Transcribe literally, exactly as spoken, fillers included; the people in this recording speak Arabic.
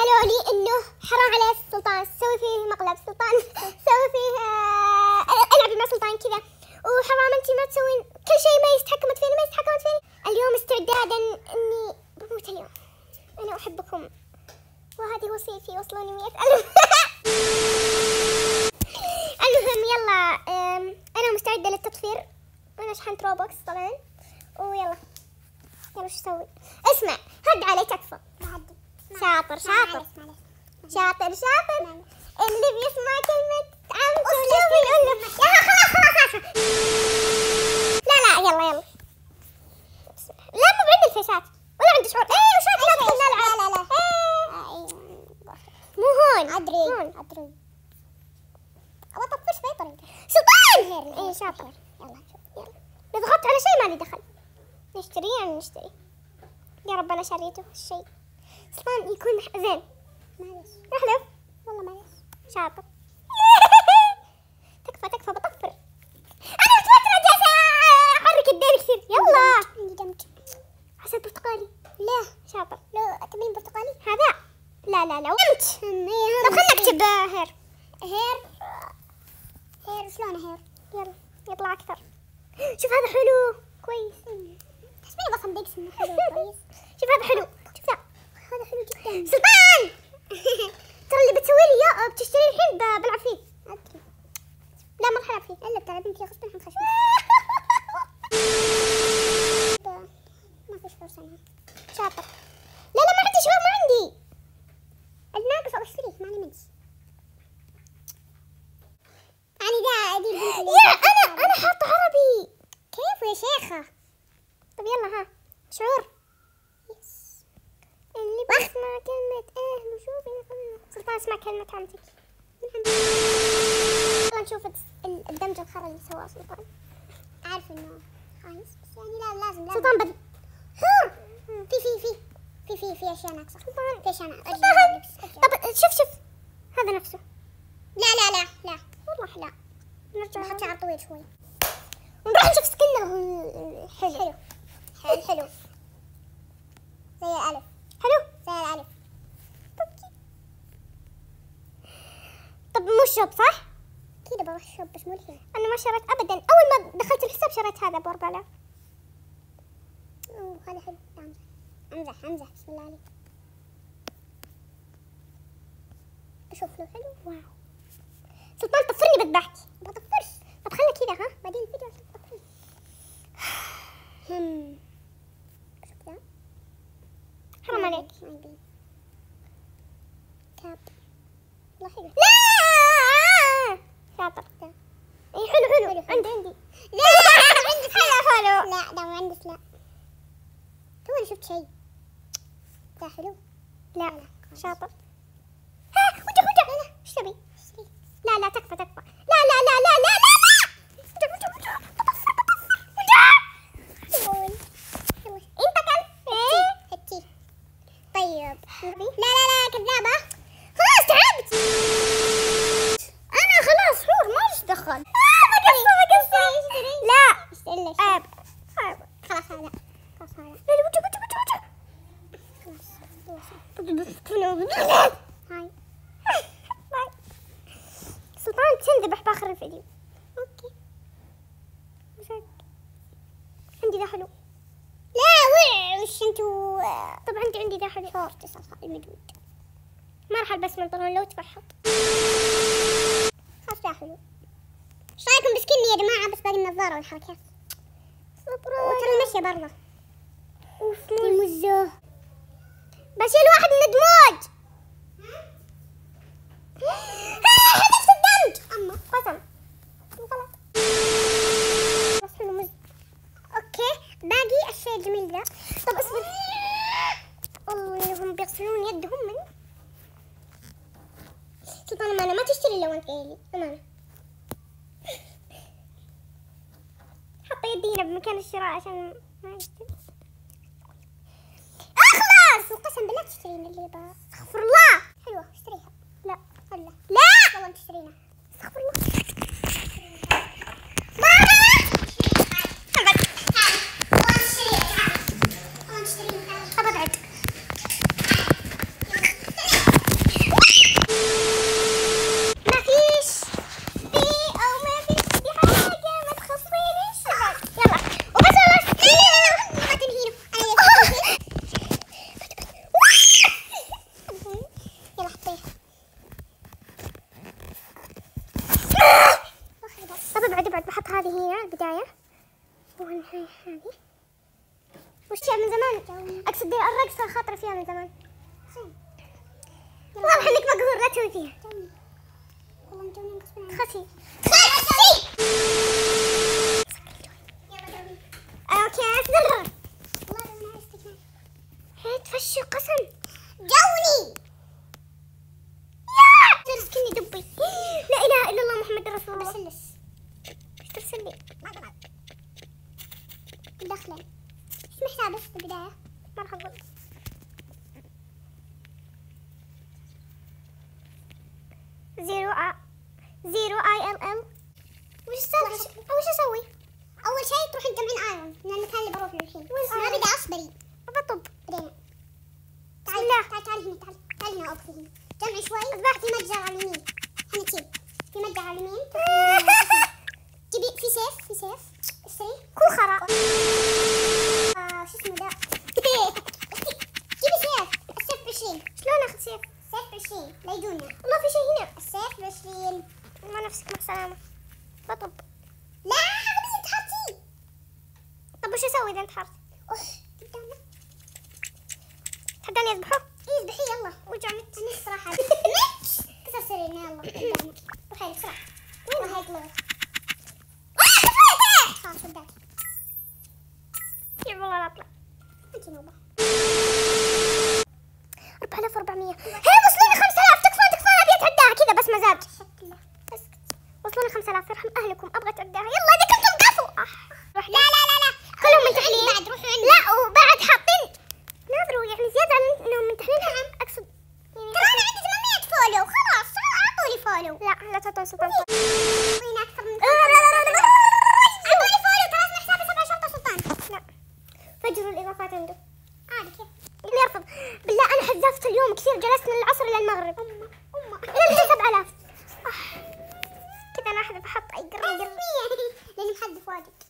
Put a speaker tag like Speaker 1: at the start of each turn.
Speaker 1: قالوا لي انه حرام على السلطان، سوي فيه مقلب سلطان، سوي فيه آه العبي مع سلطان كذا، وحرام انت ما تسوين كل شيء، ما يستحكمت فيني ما يستحكمت فيني. اليوم استعدادا اني بموت اليوم. انا احبكم وهذه وصيتي، وصلوني مئة ألف. المهم يلا انا مستعدة للتطفير، انا شحنت روبوكس طبعا، ويلا يلا شو اسوي؟ اسمع هد علي تكفى. شاطر شاطر شاطر شاطر اللي بيسمع كلمة عم تقول له يا خلاص خلاص. لا لا يلا يلا. لا مو بعندي الفيشات ولا عندي شعور. ايه وشات لا لا لا لا مو هون.
Speaker 2: ادري
Speaker 1: هون
Speaker 2: ادري ابغى اطفش باي طريقة.
Speaker 1: سلطان. ايه شاطر.
Speaker 2: يلا
Speaker 1: يلا اذا ضغطت على شيء ما لي دخل. نشتري يعني نشتري. يا رب انا شريته الشيء. سلطان يكون زين.
Speaker 2: معلش
Speaker 1: احلف
Speaker 2: والله معلش.
Speaker 1: شاطر. تكفى تكفى بطفر. انا متوترة جالسة احرك الدير كثير. يلا
Speaker 2: عندي دمج.
Speaker 1: حسيت برتقالي.
Speaker 2: لا
Speaker 1: شاطر.
Speaker 2: لو تبين برتقالي
Speaker 1: هذا لا لا لا وقمت. طب خلنا نكتب هير.
Speaker 2: هير هير شلون هير؟
Speaker 1: يلا يطلع اكثر. شوف هذا حلو كويس.
Speaker 2: تحسبيني بصمم ديكس انه حلو كويس.
Speaker 1: شوف هذا حلو. شوف ذا
Speaker 2: هذا حلو جدا.
Speaker 1: سلطان ترى اللي بتسوي لي اياه بتشتري الحين ب- بلعب فيه.
Speaker 2: ادري
Speaker 1: لا ما راح العب فيه.
Speaker 2: الا بتلعبين فيه غصبا عن خشمك. ما في شعور سنة.
Speaker 1: شاطر. لا لا ما عندي شباب ما عندي.
Speaker 2: الناقص اشتريه ماني منس. يعني ده دي البنت
Speaker 1: يا انا انا حاطه عربي.
Speaker 2: كيف يا شيخة؟
Speaker 1: طب يلا ها شعور.
Speaker 2: يس
Speaker 1: اللي بسمع كلمة اهل وشوفي. سلطان اسمع كلمة عمتك. يلا نشوف الس- الدمج الخرا اللي سواه سلطان.
Speaker 2: عارف انه خايس بس يعني لا لازم لازم.
Speaker 1: سلطان بد
Speaker 2: في في في في في في اشياء ناقصة.
Speaker 1: سلطان
Speaker 2: في اشياء ناقصة.
Speaker 1: سلطان. طب شوف شوف هذا نفسه.
Speaker 2: لا لا لا لا
Speaker 1: والله لا. نرجع
Speaker 2: بحط شعر طويل شوي.
Speaker 1: ونروح نشوف سكنه الحلو.
Speaker 2: حلو حلو حلو زي الألف.
Speaker 1: حلو.
Speaker 2: زي الألف.
Speaker 1: طب مو شوب صح؟
Speaker 2: كذا بروح الشوب بس مو الحين.
Speaker 1: انا ما شريت ابدا. اول ما دخلت الحساب شريت هذا ب أربعة آلاف.
Speaker 2: اوه هذا حلو. لا امزح امزح امزح بسم الله عليك. اشوف له حلو.
Speaker 1: واو سلطان طفرني بذبحك.
Speaker 2: بطفرش.
Speaker 1: طب خلنا كذا ها.
Speaker 2: بعدين الفيديو عشان تطفرش. هم شوف ذا.
Speaker 1: حرام عليك.
Speaker 2: ما يبين. كاب. والله حلو.
Speaker 1: لا شاطر.
Speaker 2: ذا.
Speaker 1: اي حلو حلو.
Speaker 2: حلو، حلو.
Speaker 1: عندي عندي.
Speaker 2: لا عندك
Speaker 1: حلو حلو.
Speaker 2: لا ده مهندس لا. تو شفت شيء. ذا حلو.
Speaker 1: لا شاطر. ها وجه وجه. ايش تبي؟ لا لا تكفى تكفى. لا لا لا لا لا لا لا. وجه وجه وجه. بطفر بطفر. وجه. انت كان ايه؟
Speaker 2: هتي. طيب.
Speaker 1: تبي؟
Speaker 2: لا لا لا كذابة.
Speaker 1: خلاص تعبت. انا خلاص حور ما ليش دخل. اه بقصر بقصر. لا
Speaker 2: اشتري ليش؟
Speaker 1: اب اب.
Speaker 2: خلاص هذا. خلاص هذا.
Speaker 1: لا لا وجه وجه وجه وجه.
Speaker 2: خلاص. هاي.
Speaker 1: باي. سلطان تنذبح باخر الفيديو.
Speaker 2: اوكي.
Speaker 1: عندي ذا حلو.
Speaker 2: لا وش انتوا؟
Speaker 1: طب عندي عندي ذا حلو.
Speaker 2: شورت اصلا المدود.
Speaker 1: ما راح البس بنطلون لو تفحط.
Speaker 2: خلاص ذا حلو. ايش رايكم بسكني يا جماعة بس باقي النظارة والحركات. وترى المشي برضه.
Speaker 1: اوف
Speaker 2: المزة.
Speaker 1: بشيل واحد من الدموج. حذفت الدمج.
Speaker 2: اما
Speaker 1: قسم. غلط. بس حلو مز.
Speaker 2: اوكي باقي الشيء الجميل ذا.
Speaker 1: طب اصبر. الله انهم بيغسلون يدهم من. سلطان امانه ما تشتري الا وانت قايل لي امانه. حط يدي هنا بمكان الشراء عشان ما يشتري.
Speaker 2: اخلص وقسم بالله تشترين اللي با.
Speaker 1: استغفر الله.
Speaker 2: حلوة اشتريها.
Speaker 1: لا
Speaker 2: هلا
Speaker 1: لا
Speaker 2: والله تشترينها.
Speaker 1: استغفر الله. ابعد. البداية والنهاية هذه. وش فيها من زمان؟ أقصد الرقصة خاطرة فيها من زمان. واضح إنك مقهور لا تسوي فيها.
Speaker 2: والله مجونين غصبا
Speaker 1: خسي.
Speaker 2: خسي.
Speaker 1: اوكي اصبر.
Speaker 2: والله لو انا استكمال.
Speaker 1: هي تفشي قسم.
Speaker 2: جوني.
Speaker 1: يا ترسكني دبي. لا اله الا الله محمد رسول الله.
Speaker 2: بسلس.
Speaker 1: ايش ترسل لي؟
Speaker 2: دخلا. ايش محتاج بس في البداية؟
Speaker 1: مرحبا. زيرو ا زيرو اي ال ال. وش السالفة؟ وش اسوي؟
Speaker 2: أول شيء تروحين تجمعين ايرون من المكان اللي بروح له الحين. ما بدي أصبري.
Speaker 1: بطب.
Speaker 2: بدينا.
Speaker 1: بسم
Speaker 2: تعالي
Speaker 1: الله.
Speaker 2: تعالي تعالي هنا تعالي تعالي هنا أوقفي هنا. جمعي شوي. في متجر على اليمين. هنا تشيل. في متجر على اليمين. جيبي في سيف في سيف. اشتري.
Speaker 1: كل خرا.
Speaker 2: آه شو اسمه ده؟ جيبي سيف. السيف بعشرين.
Speaker 1: شلون اخذ سيف؟
Speaker 2: سيف بعشرين. لا يجونا.
Speaker 1: والله في شيء هنا.
Speaker 2: السيف بعشرين.
Speaker 1: ما نفسك مع السلامة. بطب.
Speaker 2: لا هذا انت حاطيه.
Speaker 1: طب وش اسوي اذا انتحرت؟
Speaker 2: اوه قدامنا.
Speaker 1: تحداني اذبحه؟
Speaker 2: ايه اذبحيه يلا.
Speaker 1: وجع مت.
Speaker 2: انا الصراحة مت. كسر سريرنا يلا قدامنا. روحي بسرعة. وين هاي طلعت؟ خلاص وداك.
Speaker 1: يا والله لا اطلع.
Speaker 2: انت نوبة.
Speaker 1: أربعة آلاف وأربعمية. هي وصلوني خمسة آلاف. تكفى تكفى ابي اتعداها كذا بس مزاج.
Speaker 2: شكله.
Speaker 1: بس وصلوني خمسة آلاف يرحم اهلكم ابغى اتعداها. يلا اذا كنتم قفوا. أح. روح
Speaker 2: لا لا لا لا.
Speaker 1: كلهم منتحلين.
Speaker 2: بعد روحوا عندي.
Speaker 1: لا وبعد حاطين ناظروا يعني زيادة عن انهم منتحلين. اقصد يعني
Speaker 2: ترى انا عندي ثمانمية فولو خلاص اعطوني فولو.
Speaker 1: لا لا تعطون سلطان.
Speaker 2: وين اكثر من اعطوني فولو ترى اسم حسابي سبع شرطة سلطان.
Speaker 1: لا فجروا الاضافات عنده.
Speaker 2: عادي كيف؟
Speaker 1: اللي يرفض. بالله انا حذفت اليوم كثير جلست من العصر الى المغرب.
Speaker 2: امه امه
Speaker 1: الى الحين سبعة آلاف. كذا انا احذف احط اي قرر
Speaker 2: لاني محذف واجد.